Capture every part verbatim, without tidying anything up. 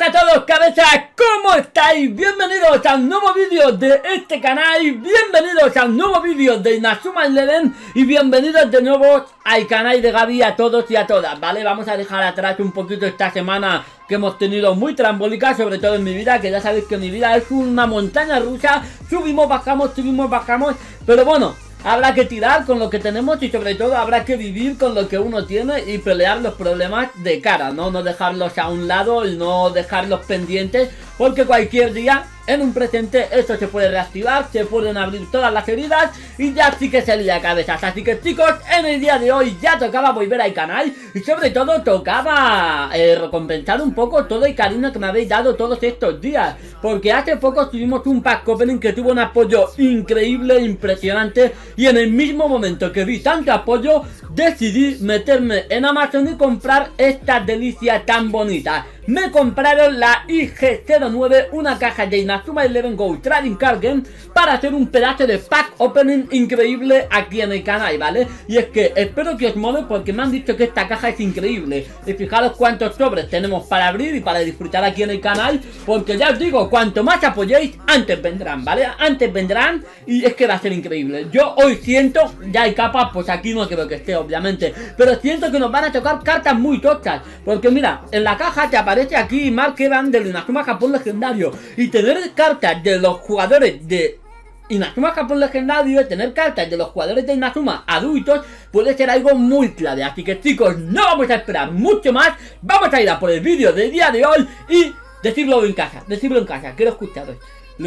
Hola a todos, cabezas, ¿cómo estáis? Bienvenidos a un nuevo vídeo de este canal, bienvenidos a un nuevo vídeo de Inazuma Eleven y bienvenidos de nuevo al canal de Gaby a todos y a todas, ¿vale? Vamos a dejar atrás un poquito esta semana que hemos tenido muy trambólica, sobre todo en mi vida, que ya sabéis que mi vida es una montaña rusa, subimos, bajamos, subimos, bajamos, pero bueno, habrá que tirar con lo que tenemos y sobre todo habrá que vivir con lo que uno tiene y pelear los problemas de cara, ¿no? No dejarlos a un lado y no dejarlos pendientes, porque cualquier día en un presente esto se puede reactivar, se pueden abrir todas las heridas y ya sí que se lía cabezas. Así que chicos, en el día de hoy ya tocaba volver al canal y sobre todo tocaba eh, recompensar un poco todo el cariño que me habéis dado todos estos días, porque hace poco tuvimos un pack opening que tuvo un apoyo increíble, impresionante, y en el mismo momento que vi tanto apoyo decidí meterme en Amazon y comprar esta delicia tan bonita. Me compraron la I G cero nueve, una caja de Inazuma Eleven Go Trading Card Game, para hacer un pedazo de pack opening increíble aquí en el canal, ¿vale? Y es que espero que os mole porque me han dicho que esta caja es increíble. Y fijaros cuántos sobres tenemos para abrir y para disfrutar aquí en el canal, porque ya os digo, cuanto más apoyéis, antes vendrán, ¿vale? Antes vendrán y es que va a ser increíble. Yo hoy siento, ya hay capas, pues aquí no creo que esté obviamente, pero siento que nos van a tocar cartas muy tochas, porque mira, en la caja te aparece aquí Mark Evan del Inazuma Japón Legendario, y tener cartas de los jugadores de Inazuma Japón Legendario, tener cartas de los jugadores de Inazuma adultos puede ser algo muy clave. Así que chicos, no vamos a esperar mucho más, vamos a ir a por el vídeo del día de hoy y decirlo en casa, decirlo en casa, quiero escucharos.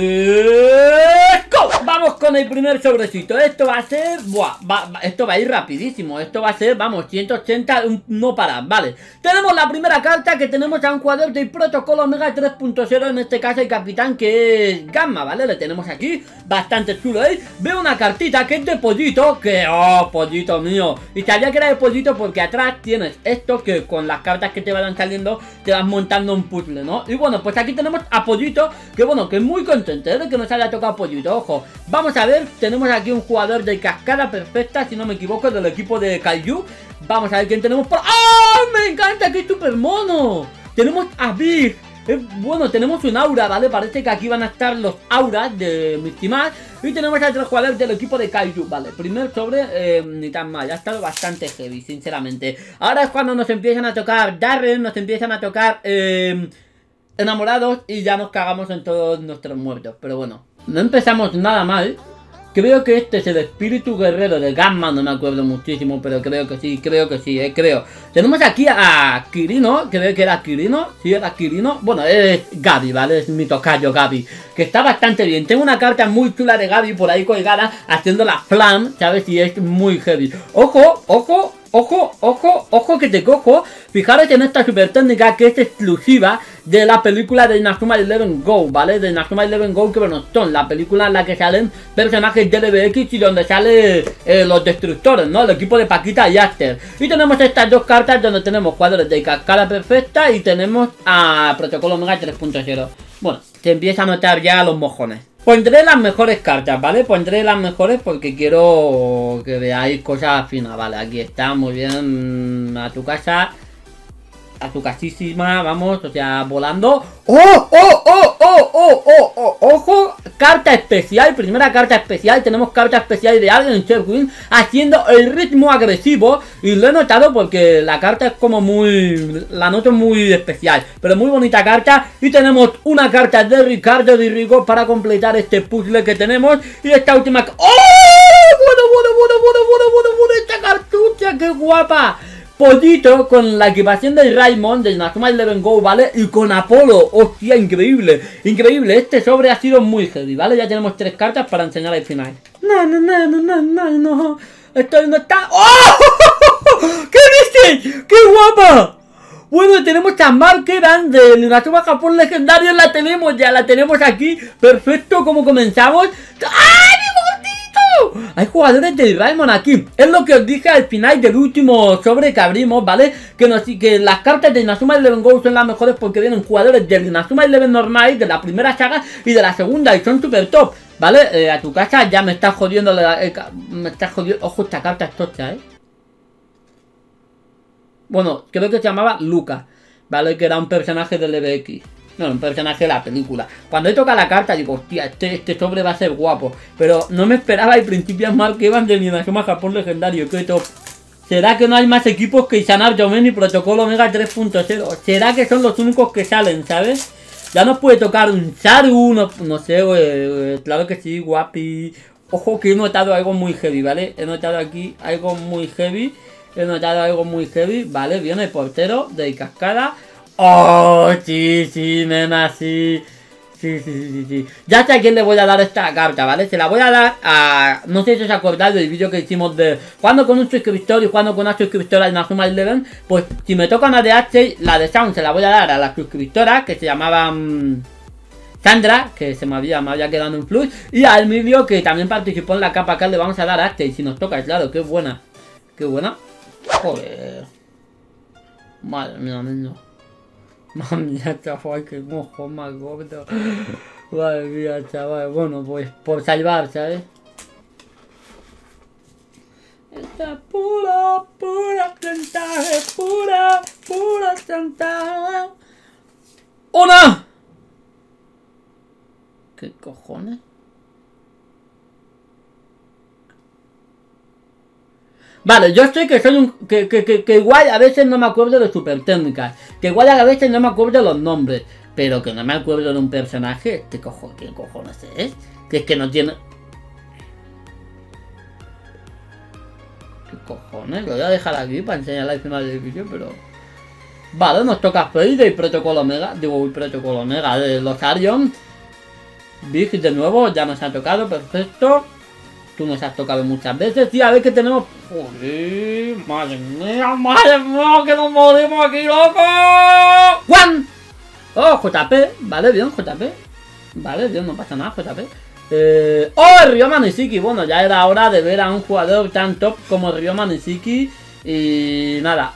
¡Let's go! Vamos con el primer sobrecito. Esto va a ser... Buah, va, va, esto va a ir rapidísimo. Esto va a ser, vamos, ciento ochenta, un, no para, vale. Tenemos la primera carta, que tenemos a un jugador del protocolo Omega tres punto cero, en este caso el capitán, que es Gamma, ¿vale? Le tenemos aquí, bastante chulo, ¿eh? Veo una cartita que es de pollito, que... ¡Oh, pollito mío! Y sabía que era de pollito porque atrás tienes esto, que con las cartas que te vayan saliendo te vas montando un puzzle, ¿no? Y bueno, pues aquí tenemos a pollito, que bueno, que es muy contento de que nos haya tocado pollito. Ojo, vamos a ver, tenemos aquí un jugador de cascada perfecta, si no me equivoco, del equipo de Kaiju. Vamos a ver quién tenemos por... ¡Oh! Me encanta, que es súper mono. Tenemos a Big. Eh, bueno, tenemos un aura, ¿vale? Parece que aquí van a estar los auras de Misty Max. Y tenemos a tres jugadores del equipo de Kaiju, ¿vale? Primer sobre, eh, ni tan mal, ha estado bastante heavy, sinceramente. Ahora es cuando nos empiezan a tocar Darren, nos empiezan a tocar... Eh, enamorados y ya nos cagamos en todos nuestros muertos. Pero bueno, no empezamos nada mal. Creo que este es el espíritu guerrero de Gamma, no me acuerdo muchísimo, pero creo que sí, creo que sí, eh, creo. Tenemos aquí a Kirino, creo que era Kirino, sí, era Kirino. Bueno, es Gaby, ¿vale? Es mi tocayo Gaby, que está bastante bien. Tengo una carta muy chula de Gaby por ahí colgada, haciendo la flam, ¿sabes? Y es muy heavy. Ojo, ojo. Ojo, ojo, ojo que te cojo. Fijaros en esta super técnica que es exclusiva de la película de Inazuma Eleven Go, ¿vale? De Inazuma Eleven Go, que bueno, son la película en la que salen personajes de L B X y donde sale eh, los destructores, ¿no? El equipo de Paquita y Aster. Y tenemos estas dos cartas donde tenemos jugadores de cascada perfecta y tenemos a Protocolo Omega tres punto cero. Bueno, se empieza a notar ya los mojones. Pondré las mejores cartas, ¿vale? Pondré las mejores porque quiero que veáis cosas finas, ¿vale? Aquí está, muy bien, a tu casa, a tu casísima, vamos, o sea, volando. ¡Oh, oh, oh, oh, oh, oh, oh! ¡Ojo! Carta especial, primera carta especial, tenemos carta especial de Alien Sherwin haciendo el ritmo agresivo. Y lo he notado porque la carta es como muy... la noto muy especial, pero muy bonita carta. Y tenemos una carta de Ricardo Di Rigo para completar este puzzle que tenemos. Y esta última... ¡Oh! Bueno, bueno, bueno, bueno, bueno, bueno, bueno, esta cartucha, qué guapa. Pollito con la equipación del Raimon de Inazuma Eleven Go, ¿vale? Y con Apolo, hostia, increíble, increíble, este sobre ha sido muy heavy, ¿vale? Ya tenemos tres cartas para enseñar al final. No, no, no, no, no, no, no, esto no está... ¡Oh! ¿Qué viste? ¡Qué guapa! Bueno, tenemos a Mark Evan del Inazuma Japón Legendario, la tenemos ya, la tenemos aquí, perfecto, como comenzamos. ¡Ay! Hay jugadores del Raimon aquí. Es lo que os dije al final del último sobre que abrimos, ¿vale? Que, nos, que las cartas de Inazuma Eleven Go son las mejores porque vienen jugadores del Inazuma Eleven normal, de la primera saga y de la segunda, y son super top, ¿vale? Eh, a tu casa ya me está jodiendo la, eh, me está jodiendo. Ojo, esta carta es tocha, ¿eh? Bueno, creo que se llamaba Luca, ¿vale? Que era un personaje del L B X. No, un personaje de la película. Cuando he tocado la carta digo, hostia, este, este sobre va a ser guapo. Pero no me esperaba al principio a Mark Evans del Inazuma Japón legendario. Qué top. ¿Será que no hay más equipos que Izanab Yomen y Protocolo Omega tres punto cero? ¿Será que son los únicos que salen, sabes? Ya nos puede tocar un Saru, no, no sé, eh, claro que sí, guapi. Ojo que he notado algo muy heavy, ¿vale? He notado aquí algo muy heavy. He notado algo muy heavy, vale, viene el portero de Cascada. Oh, sí, sí, nena, sí. Sí, sí, sí, sí, sí. Ya sé a quién le voy a dar esta carta, ¿vale? Se la voy a dar a... No sé si os acordáis del vídeo que hicimos de jugando con un suscriptor y jugando con una suscriptora en Inazuma Eleven. Pues si me toca una de H, la de Sound se la voy a dar a la suscriptora que se llamaba... Mmm, Sandra, que se me había, me había quedado en plus. Y al vídeo que también participó en la capa acá le vamos a dar a H. Y si nos toca, claro, qué buena. Qué buena. Joder. Madre mía, niño. Madre mía, chaval, que mojo más gordo. Madre mía, chaval. Bueno, pues por salvar, ¿sabes? Esta pura, pura chantaje, pura, pura chantaje. ¡Una! ¿Qué cojones? Vale, yo sé que soy un... Que, que, que, que igual a veces no me acuerdo de super técnicas. Que igual a veces no me acuerdo de los nombres. Pero que no me acuerdo de un personaje. Este cojo, ¿qué cojones es? Que es que no tiene... ¿Qué cojones? Lo voy a dejar aquí para enseñarla al final del vídeo, pero... Vale, nos toca Fade y Protocolo Omega. Digo, el Protocolo Omega de los Arion. Big de nuevo, ya nos ha tocado, perfecto. Tú nos has tocado muchas veces. Y a ver que tenemos... Joder, madre mía, madre mía, que nos morimos aquí, loco. Juan. Oh, J P. Vale, bien, J P. Vale, bien, no pasa nada, J P. Eh... Oh, Ryoma Nishiki. Bueno, ya era hora de ver a un jugador tan top como Ryoma Nishiki. Y nada.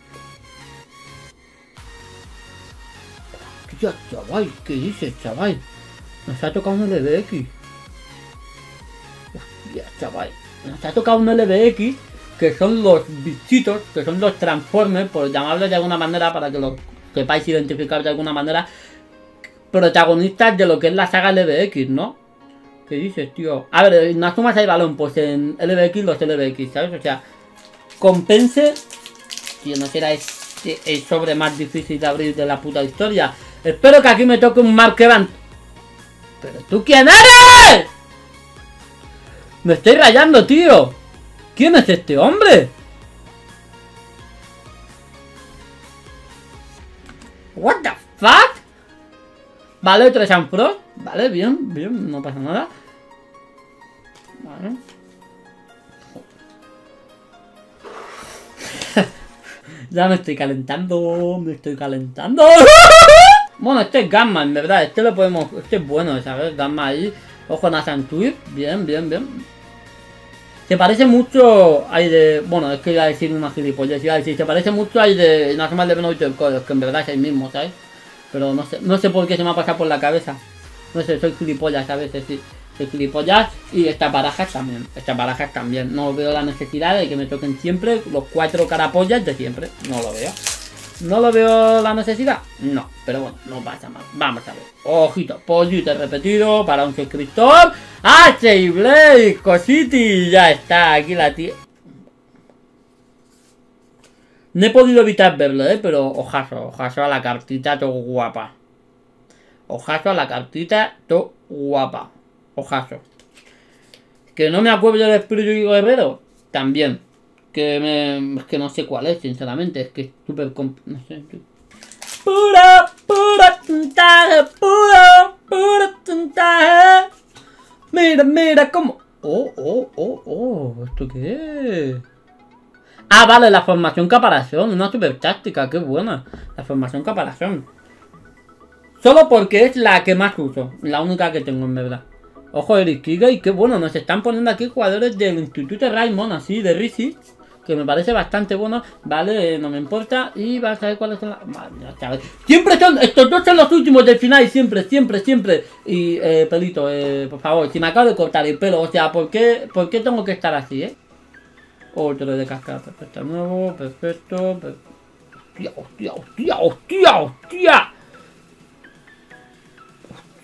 Hostia, chaval, ¿qué dices, chaval? Nos ha tocado un L B X. Hostia, chaval. Nos ha tocado un L B X, que son los bichitos, que son los Transformers, por llamarlos de alguna manera, para que los sepáis identificar de alguna manera, protagonistas de lo que es la saga L B X, ¿no? ¿Qué dices, tío? A ver, en Inazuma hay balón, pues en L B X los L B X, ¿sabes? O sea, compense. Tío, no será este el sobre más difícil de abrir de la puta historia. Espero que aquí me toque un Mark Evans. ¿Pero tú quién eres? Me estoy rayando, tío. ¿Quién es este hombre? What the fuck? Vale, otro Sanfrost. Vale, bien, bien, no pasa nada. Vale. Ya me estoy calentando. Me estoy calentando. Bueno, este es Gamma, en verdad. Este lo podemos... Este es bueno, ¿sabes? Gamma ahí. Ojo, Nathan Twip. Bien, bien, bien. Se parece mucho al de... Bueno, es que iba a decir una gilipollas. Iba a decir, se parece mucho al de Inazuma Eleven Outer Codes, que en verdad es el mismo, ¿sabes? Pero no sé, no sé por qué se me ha pasado por la cabeza. No sé, soy gilipollas a veces, sí. Soy gilipollas. Y estas barajas también. Estas barajas también. No veo la necesidad de que me toquen siempre los cuatro carapollas de siempre. No lo veo. ¿No lo veo la necesidad? No, pero bueno, no pasa mal. Vamos a ver. Ojito, pollito repetido para un suscriptor. H. Blake, Cositi. Ya está, aquí la tía. No he podido evitar verlo, eh, pero ojazo, ojazo a la cartita, todo guapa. Ojazo a la cartita, todo guapa. Ojazo. Que no me acuerdo del espíritu guerrero. También. Que me... Es que no sé cuál es, sinceramente. Es que es súper... No sé. Pura, pura puntaje, pura, pura puntaje. Mira, mira cómo... Oh, oh, oh, oh. ¿Esto qué es? Ah, vale, la formación caparazón. Una super táctica, qué buena. La formación caparazón. Solo porque es la que más uso. La única que tengo, en verdad. Ojo, Eric Kiga, y qué bueno. Nos están poniendo aquí jugadores del Instituto Raimon, así, de Risi. Que me parece bastante bueno, vale, no me importa. Y vas a ver cuáles son las... Madre mía, chaval. Siempre son, estos dos son los últimos del final, siempre, siempre, siempre. Y, eh, pelito, eh, por favor, si me acabo de cortar el pelo, o sea, ¿por qué, por qué tengo que estar así, eh? Otro de cascada, perfecto, nuevo, perfecto, perfecto. Hostia, hostia, hostia, hostia, hostia.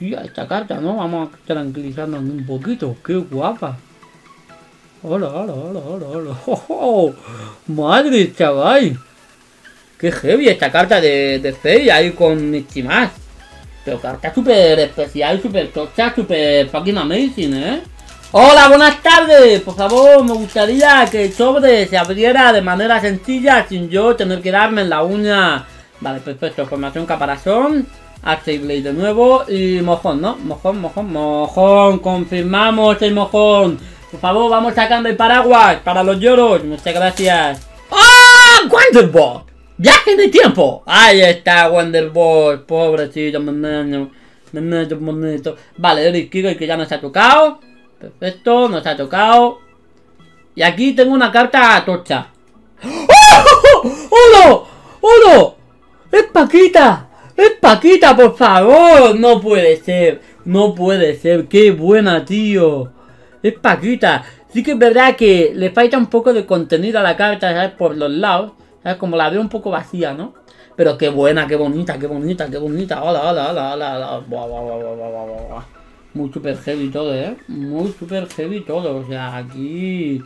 energía esta carta, ¿no? Vamos a tranquilizarnos un poquito. ¡Qué guapa! ¡Hola, hola, hola, hola, hola! ¡Oh, oh! ¡Madre, chaval! ¡Qué heavy esta carta de, de Fey ahí con Michimas! Pero carta súper especial, súper tocha, súper fucking amazing, ¿eh? ¡Hola, buenas tardes! Por favor, me gustaría que el sobre se abriera de manera sencilla sin yo tener que darme en la uña. Vale, perfecto. Formación caparazón. Arce Blade de nuevo. Y mojón, ¿no? Mojón, mojón, mojón. Confirmamos el mojón. Por favor, vamos sacando el paraguas para los lloros. Muchas gracias. ¡Ah! ¡Wonderbot! ¡Viaje en el tiempo! Ahí está Wonderbot. Pobrecito, meneno. Meneno, bonito. Vale, Eric Kiro, que ya nos ha tocado. Perfecto, nos ha tocado. Y aquí tengo una carta tocha. ¡Oh! ¡Hola! ¡Hola! ¡Es Paquita! ¡Es Paquita, por favor! No puede ser. No puede ser. ¡Qué buena, tío! Es Paquita. Sí que es verdad que le falta un poco de contenido a la carta, ¿sabes? Por los lados. ¿Sabes? Como la veo un poco vacía, ¿no? Pero qué buena, qué bonita, qué bonita, qué bonita. Hola, hola, hola, hola, hola. Buah, buah, buah, buah, buah, buah, buah. Muy super heavy todo, ¿eh? Muy super heavy todo. O sea, aquí...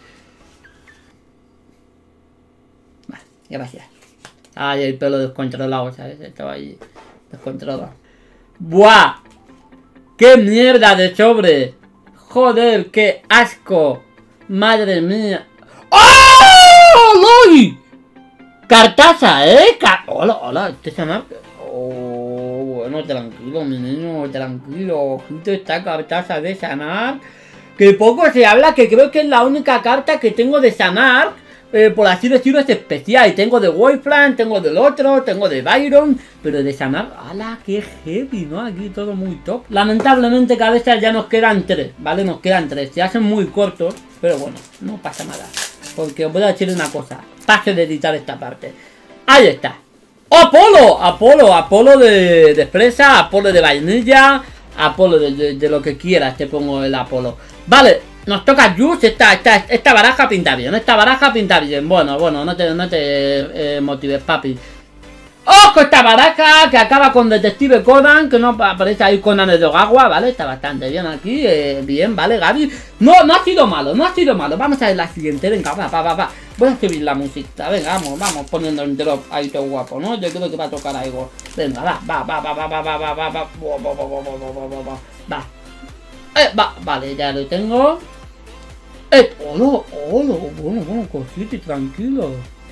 Vale, gracias. Ay, el pelo descontrolado, ¿sabes? Estaba ahí descontrolado. ¡Buah! ¡Qué mierda de sobre! ¡Joder, qué asco! ¡Madre mía! ¡Oh! ¡Loy! ¡Cartaza, eh! Car hola, hola, este se llama... Oh, bueno, tranquilo, mi niño, tranquilo. Ojito, esta cartaza de sanar. Que poco se habla, que creo que es la única carta que tengo de sanar. Eh, por así decirlo, es especial. Tengo de Wolfram, tengo del otro, tengo de Byron. Pero de sanar, ¡hala! ¡Qué heavy!, ¿no? Aquí todo muy top. Lamentablemente, cabezas ya nos quedan tres, ¿vale? Nos quedan tres. Se hacen muy cortos, pero bueno, no pasa nada. Porque os voy a decir una cosa. Pase de editar esta parte. Ahí está. ¡Apolo! Apolo, Apolo de, de fresa, Apolo de vainilla, Apolo de, de, de lo que quieras, te pongo el Apolo. Vale, nos toca Juice. Esta, esta, esta baraja pinta bien, esta baraja pinta bien. Bueno, bueno, no te, no te eh, motives, papi. ¡Ojo esta baraja que acaba con Detective Conan! Que no aparece ahí Conan de Dogagua, ¿vale? Está bastante bien aquí, eh, bien, ¿vale, Gaby? No, no ha sido malo, no ha sido malo. Vamos a ver la siguiente, venga, va, va, va, va. Voy a subir la música, venga, vamos, vamos poniendo el drop ahí todo guapo, ¿no? Yo creo que va a tocar algo. Venga, va, va, va, va, va, va, va, va, va, va, va, va, va, va, va. Eh, va, vale, ya lo tengo. Eh, hola, hola, bueno, bueno, cosita, tranquilo.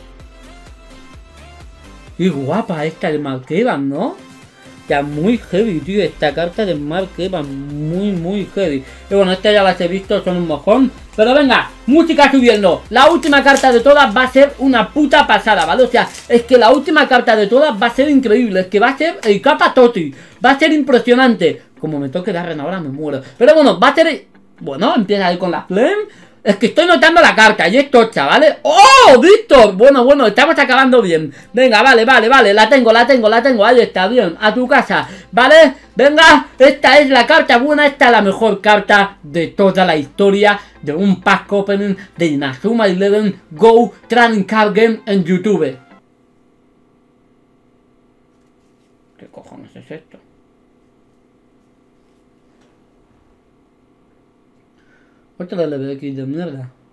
Qué guapa esta de Mark Evans, ¿no? Ya muy heavy, tío. Esta carta de Mark Evans, muy, muy heavy. Y bueno, estas ya las he visto, son un mojón. Pero venga, música subiendo. La última carta de todas va a ser una puta pasada, ¿vale? O sea, es que la última carta de todas va a ser increíble. Es que va a ser el capa Toti. Va a ser impresionante. Como me toque Darren ahora me muero. Pero bueno, va a ser... Bueno, empieza ahí con la Flame. Es que estoy notando la carta y es tocha, ¿vale? ¡Oh, Víctor! Bueno, bueno, estamos acabando bien. Venga, vale, vale, vale, la tengo, la tengo, la tengo. Ahí está, bien, a tu casa, ¿vale? Venga, esta es la carta buena. Esta es la mejor carta de toda la historia de un pack opening de Inazuma Eleven Go Trading Card Game en YouTube. ¿Qué cojones es esto? Otra L B X de mierda.